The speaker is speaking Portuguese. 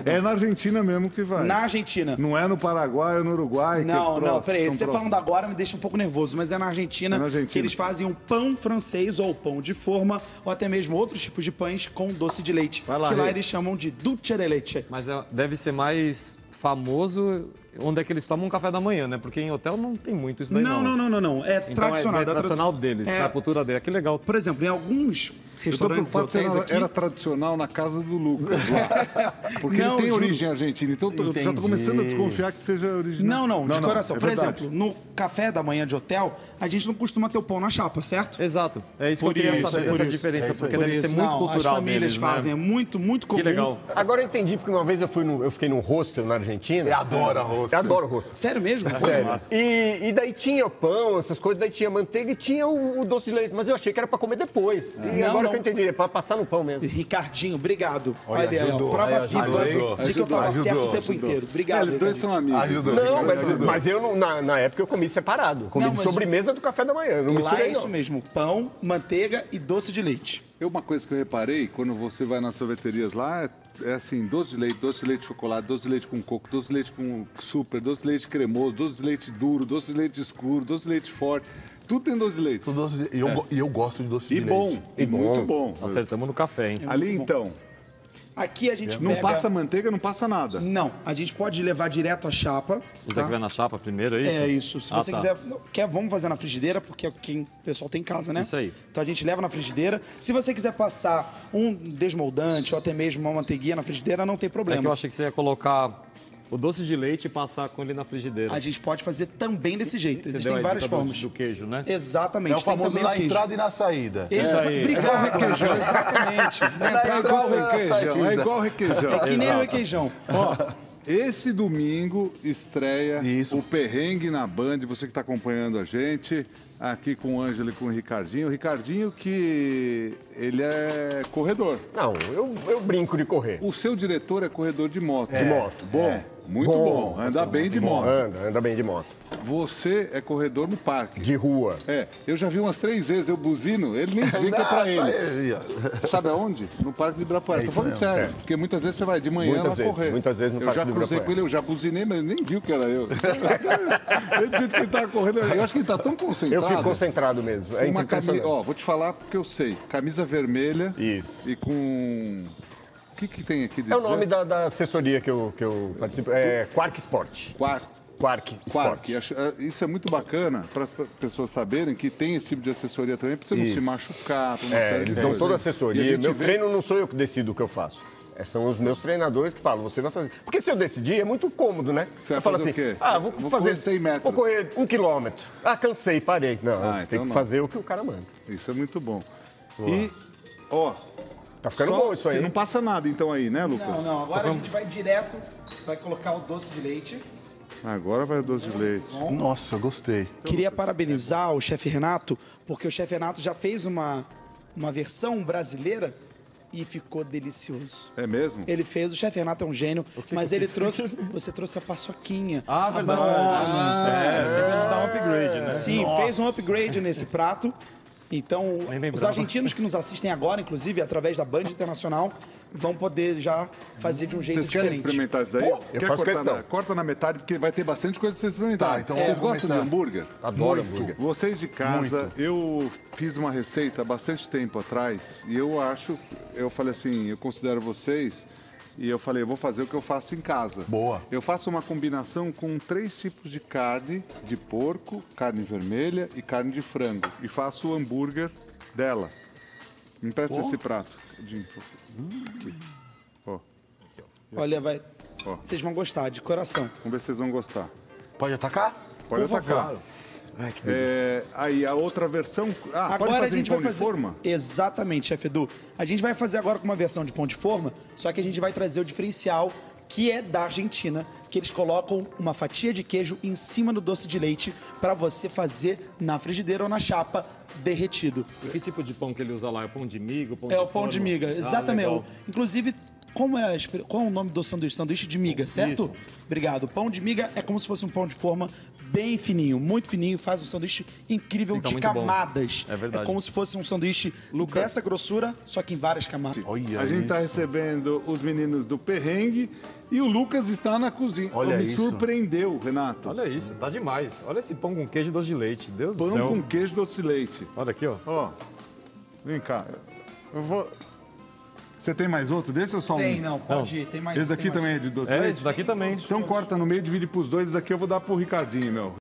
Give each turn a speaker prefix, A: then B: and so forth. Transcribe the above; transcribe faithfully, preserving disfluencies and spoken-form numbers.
A: rápido.
B: É na Argentina mesmo que vai.
A: Na Argentina.
B: Não é no Paraguai ou no Uruguai?
A: Não,
B: que é
A: não, peraí.
B: são
A: Você
B: próximos.
A: falando agora me deixa um pouco nervoso, mas é na Argentina,
B: É na Argentina.
A: que eles fazem o pão francês ou pão de forma, ou até mesmo outros tipos de pães com doce de leite.
B: Vai lá,
A: que lá
B: Rê.
A: eles chamam de dulce de leite.
C: Mas é- deve ser mais famoso onde é que eles tomam um café da manhã, né? Porque em hotel não tem muito isso daí,
A: Não,
C: não.
A: não, não, não, não. É
C: Então
A: tradicional.
C: é, é
A: da
C: tradicional
A: tradi-
C: deles,
A: É,
C: da cultura deles. Que legal.
A: Por exemplo, em alguns
B: Eu tô
A: restaurantes,
B: preocupado se
A: hotéis
B: era,
A: aqui...
B: era tradicional na casa do Lucas lá. Porque
A: Não,
B: ele tem
A: juro.
B: origem argentina, então eu tô- já tô começando a desconfiar que seja original.
A: Não, não, de coração.
B: é
A: Por
B: verdade.
A: exemplo, no café da manhã de hotel, a gente não costuma ter o pão na chapa, certo?
C: Exato. É isso
A: Por
C: que eu queria
A: isso,
C: saber,
A: por
C: essa
A: isso.
C: diferença,
D: É isso aí.
C: porque
A: Por
C: deve ser
A: isso,
C: muito
A: não,
C: cultural
A: as famílias
C: deles,
A: fazem, é
C: né?
A: muito, muito comum.
C: Que legal.
E: Agora eu entendi, porque uma vez eu, fui no, eu fiquei num hostel na Argentina.
D: Eu adoro arroz.
E: Eu adoro hostel.
A: Sério mesmo?
E: Sério. E, e daí tinha o pão, essas coisas, daí tinha manteiga e tinha o, o doce de leite. Mas eu achei que era pra comer depois. E
A: Não,
E: agora
A: não.
E: que eu entendi, é pra passar no pão mesmo.
A: Ricardinho, obrigado. Olha,
D: Olha,
A: aí, ó,
D: ajudou.
A: prova
D: Aí,
A: viva
D: ajudou.
A: de que eu tava
D: Ajudou,
A: certo o tempo
D: ajudou.
A: inteiro.
B: É,
A: Obrigado.
B: eles dois são amigos.
D: Ajudou.
E: Não, mas,
D: Ajudou.
E: mas eu, não- na, na época, eu comi separado. Comi
A: Não,
E: de
A: mas-
E: sobremesa do café da manhã. Não
A: Lá
E: misturei,
A: é isso
E: não.
A: mesmo, pão, manteiga e doce de leite.
B: É uma coisa que eu reparei, quando você vai nas sorveterias lá, é, é assim, doce de leite, doce de leite de chocolate, doce de leite com coco, doce de leite com super, doce de leite cremoso, doce de leite duro, doce de leite escuro, doce de leite forte. Tudo tem doce de leite.
D: Tudo doce de- E eu, go- e eu gosto de doce
B: E
D: de
B: bom,
D: leite.
B: e muito bom.
C: Acertamos no café, hein?
B: Ali então,
A: Aqui a gente
B: não
A: pega...
B: passa manteiga, não passa nada.
A: Não, a gente pode levar direto à chapa.
C: Isso
A: tá?
C: daqui vai na chapa primeiro, é isso?
A: É isso. Se
C: Ah,
A: você
C: tá.
A: quiser, quer, vamos fazer na frigideira, porque é quem o pessoal tem em casa, né?
C: Isso aí.
A: Então a gente leva na frigideira. Se você quiser passar um desmoldante ou até mesmo uma manteiguinha na frigideira, não tem
C: É que
A: problema.
C: eu achei que você ia colocar o doce de leite e passar com ele na frigideira.
A: A gente pode fazer também desse jeito.
C: Você
A: Existem
C: deu a
A: várias
C: dica do-
A: formas.
C: do queijo, né?
A: Exatamente.
D: É o
A: Tem
D: famoso
A: também
D: na
A: o queijo.
D: entrada e na saída.
A: Exa
C: aí.
A: Obrigado, requeijão. Exatamente. Na
B: É
A: entrada,
B: igual
D: Essa é a
B: requeijão, é
D: saída.
B: igual requeijão.
A: é que nem o requeijão.
B: Ó, esse domingo estreia
D: Isso.
B: o Perrengue na Band, você que está acompanhando a gente, aqui com o Ângelo e com o Ricardinho. O Ricardinho que ele é corredor.
E: Não, eu, eu brinco de correr.
B: O seu diretor é corredor de moto.
E: De moto.
B: Bom, muito bom. Anda bem de moto.
E: Anda, anda bem de moto.
B: Você é corredor no parque.
E: De rua.
B: É, eu já vi umas três vezes, eu buzino, ele nem vê que é pra ele. Sabe aonde? No Parque de Ibirapuera.
D: É
B: Tô
D: isso
B: falando
D: mesmo,
B: sério,
E: é.
B: porque muitas vezes você vai de manhã
E: Muitas
B: lá
E: vezes,
B: correr.
E: muitas vezes no
B: Eu
E: Parque
B: já
E: do
B: cruzei com
E: Ibirapuera.
B: ele, eu já buzinei, mas ele nem viu que era eu. Ele disse que ele tava correndo, eu acho que ele tá tão
E: Eu
B: concentrado.
E: fico concentrado mesmo. É
B: uma camisa,
E: impressionante.
B: ó, vou te falar porque eu sei. Camisa vermelha.
E: Isso.
B: E com... O que que tem aqui de
E: É o
B: dizer?
E: nome da, da assessoria que eu, que eu participo. É Quark Sport.
B: Quark.
E: Quark Sport.
B: Quark. Acho- é, Isso é muito bacana para as pessoas saberem que tem esse tipo de assessoria também, para você não
E: Isso.
B: se machucar. pra uma
E: É,
B: série de
E: eles dão
B: coisas.
E: toda a
B: E
E: assessoria.
B: a gente
E: Meu
B: vê-
E: treino não sou eu que decido o que eu faço. É, são os meus treinadores que falam, você vai fazer. Porque se eu decidir, é muito cômodo, né?
B: Você vai
E: eu falo
B: fazer
E: assim,
B: o quê?
E: ah, vou,
B: Vou
E: fazer
B: correr cem metros.
E: Vou correr um quilômetro. Ah, cansei, parei. Não,
B: Ah,
E: você
B: então
E: tem que
B: não.
E: fazer o que o cara manda.
B: Isso é muito bom. E, ó...
E: Tá ficando
B: só-
E: bom isso aí.
B: Você
E: hein?
B: não passa nada então aí, né, Lucas?
A: Não, não. Agora a gente vai direto, vai colocar o doce de leite.
B: Agora vai o doce de leite.
D: Nossa, eu gostei.
A: Queria parabenizar o chefe Renato, porque o chefe Renato já fez uma, uma versão brasileira e ficou delicioso.
B: É mesmo?
A: Ele fez, o chefe Renato é um gênio, mas ele trouxe, você trouxe a paçoquinha.
C: Ah,
A: a
C: verdade.
A: banana.
C: É, sempre a gente dá um upgrade, né?
A: Sim, fez um upgrade nesse prato. Então,
C: Nem lembrava.
A: os argentinos que nos assistem agora, inclusive, através da Band Internacional, vão poder já fazer de um jeito
B: Vocês querem
A: diferente.
B: experimentar isso daí?
E: eu
B: Quer
E: faço
B: cortar
E: questão.
B: na, corta na metade, porque vai ter bastante coisa pra vocês experimentarem.
D: Tá, então
B: Vocês
D: vamos
B: gostam
D: começar.
B: de hambúrguer?
E: Adoro
D: Muito.
E: hambúrguer.
B: Vocês de casa, eu fiz uma receita há bastante tempo atrás e eu acho, eu falei assim, eu considero vocês e eu falei, eu vou fazer o que eu faço em casa.
D: Boa.
B: Eu faço uma combinação com três tipos de carne, de porco, carne vermelha e carne de frango e faço o hambúrguer dela. Me empresta esse prato. Dinho. Aqui. Ó,
A: Olha, vai.
B: Ó.
A: Vocês vão gostar, de coração.
B: vamos ver se vocês vão gostar.
D: Pode atacar?
B: Pode
A: Por
B: atacar.
A: favor.
B: É, aí a outra versão. Ah, pode
A: Agora
B: fazer
A: a gente
B: em pão
A: vai
B: de
A: fazer.
B: forma?
A: Exatamente, chefe Edu. A gente vai fazer agora com uma versão de pão de forma, só que a gente vai trazer o diferencial que é da Argentina, que eles colocam uma fatia de queijo em cima do doce de leite para você fazer na frigideira ou na chapa derretido.
C: E que tipo de pão que ele usa lá? É pão de miga? Pão
A: É
C: de
A: o pão de
C: forma?
A: miga,
C: Ah,
A: exatamente.
C: legal.
A: Inclusive, como é, a expre- qual é o nome do sanduíche? Sanduíche de miga, certo?
C: Isso.
A: Obrigado. Pão de miga é como se fosse um pão de forma bem fininho, muito fininho, faz um sanduíche incrível
C: Fica
A: de
C: muito bom.
A: camadas.
C: É verdade.
A: como se fosse um sanduíche dessa grossura, só que em várias camadas.
D: Olha
B: A gente está
D: isso.
B: recebendo os meninos do Perrengue e o Lucas está na cozinha.
D: Olha
B: Me
D: isso.
B: surpreendeu, Renato.
C: Olha isso, tá demais. Olha esse pão com queijo e doce de leite. Deus do
B: Pão
C: céu.
B: com queijo doce de leite.
C: Olha aqui, ó.
B: Ó, vem cá. Eu vou... Você tem mais outro desse ou só um?
A: Tem, não, pode ir. Tem mais.
B: Esse
A: tem
B: aqui
A: mais.
B: também é de doce de
C: É,
B: leite?
C: isso daqui também.
B: Então corta no meio, divide pros dois. Esse aqui eu vou dar pro Ricardinho, meu.